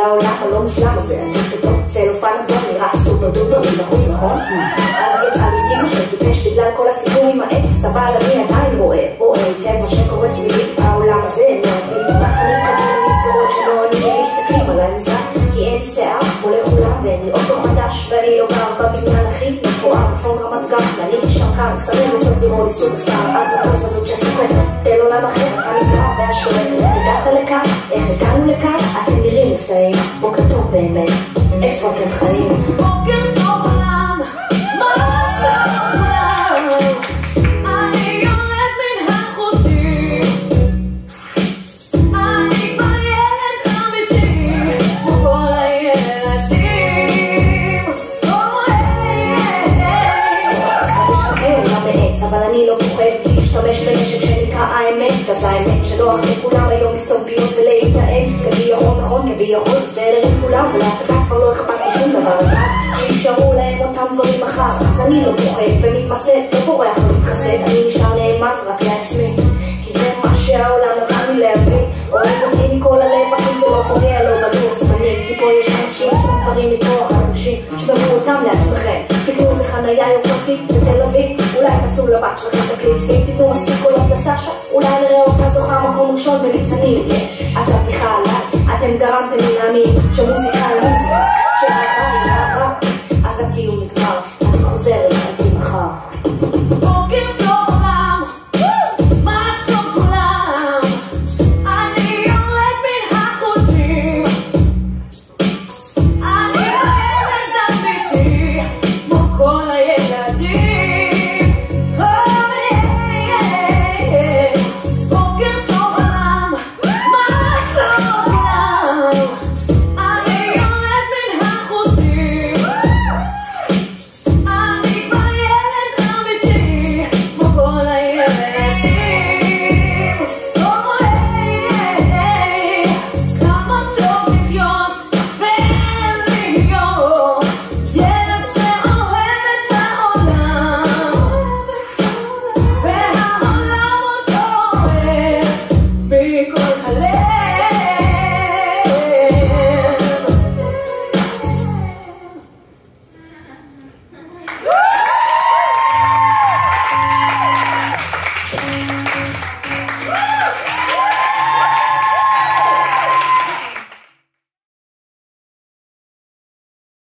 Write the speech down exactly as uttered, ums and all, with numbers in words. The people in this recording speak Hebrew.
לעולם הלא מושלם הזה, עטוף בתוך צלופן אדום, נראה סופר דובר מבחוץ, נכון? אז יצא לי סטיגמה שטיפש בגלל כל הסיפור עם האקס, אבל אני עדיין רואה, רואה היטב מה שקורה סביבי העולם הזה, נועדים, אני קווים למסגרות שלא אני מסתכלים עליי מוזר, כי אין לי שיער, הולך עולם ואין לי אוטו חדש, ואני לא גר בבניין הכי מפואר, צפון רמת גן, ואני שם כאן, סרב לסוף לראות לי סוג סתם, אז החוץ הזאת שסוחפת, תל עולם אחר, אתה נקרא והשורק, איך הגעת לכאן, איך הגענו לכאן, אתם נראים מופתעים, בוקר טוב באמת, איפה אתם חיים? בוקר טוב עולם, מה עושה עולם? אני יורד מן החוטים, אני כבר ילד אמיתי, כמו כל הילדים, אז יש לכם עולם בעץ, אבל אני לא פוחד להשתמש בנשק שנקרא האמת, אז האמת שלא אחרי כולם היום מסתוביות ולהתנהג כביכול נכון, כביכול בסדר עם כולם, ולאף אחד כבר לא אכפת לי שום דבר, שישארו להם אותם דברים מחר, אז אני לא פוחד ומתמסד, לא בורח ומתחסד, אני נשאר נאמן רק לעצמי, כי זה מה שהעולם נתן לי להבין, אוהב אותי מכל הלב, אבל זה לא פוגע, לא בלוח זמנים, כי פה יש אנשים עושים דברים מכוח אנושים, שדברו אותם לעצמכם, תקנו איזה חנייה יוקרתית בתל אביב, אולי תעשו לבת שלכם תקליט, ואם תתנו מספיק קולות לסשה, אולי נראה אותה זוכה מקום ראשון בניצנים, יש, אז הבדיחה עליי, אתם גרמתם לי להאמין, שמוזיקה